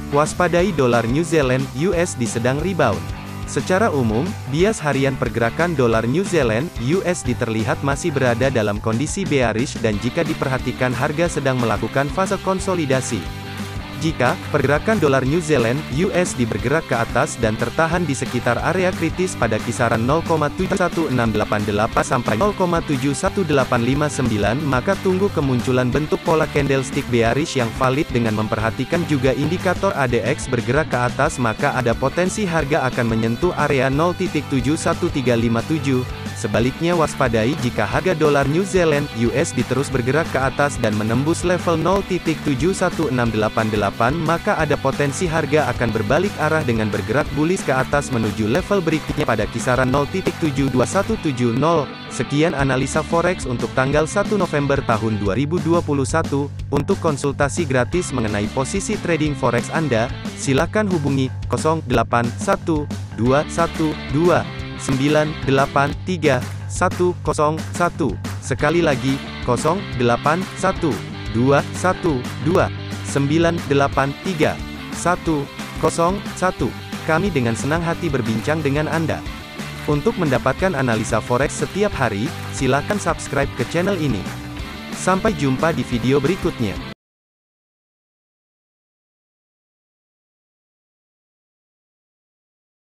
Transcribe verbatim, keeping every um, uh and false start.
Waspadai dolar New Zealand U S D sedang rebound. Secara umum, bias harian pergerakan dolar New Zealand U S D terlihat masih berada dalam kondisi bearish dan jika diperhatikan harga sedang melakukan fase konsolidasi. Jika pergerakan dolar New Zealand U S D bergerak ke atas dan tertahan di sekitar area kritis pada kisaran nol koma tujuh satu enam delapan delapan sampai nol koma tujuh satu delapan lima sembilan, maka tunggu kemunculan bentuk pola candlestick bearish yang valid dengan memperhatikan juga indikator A D X bergerak ke atas, maka ada potensi harga akan menyentuh area nol titik tujuh satu tiga lima tujuh. Sebaliknya waspadai jika harga dolar New Zealand U S D terus bergerak ke atas dan menembus level nol titik tujuh satu enam delapan delapan, maka ada potensi harga akan berbalik arah dengan bergerak bullish ke atas menuju level berikutnya pada kisaran nol titik tujuh dua satu tujuh nol. Sekian analisa forex untuk tanggal satu November tahun dua ribu dua puluh satu. Untuk konsultasi gratis mengenai posisi trading forex Anda, silakan hubungi nol delapan satu dua satu dua sembilan delapan tiga satu nol satu. Sekali lagi, nol delapan satu dua satu dua sembilan delapan tiga satu nol satu. Kami dengan senang hati berbincang dengan Anda. Untuk mendapatkan analisa forex setiap hari, silakan subscribe ke channel ini. Sampai jumpa di video berikutnya.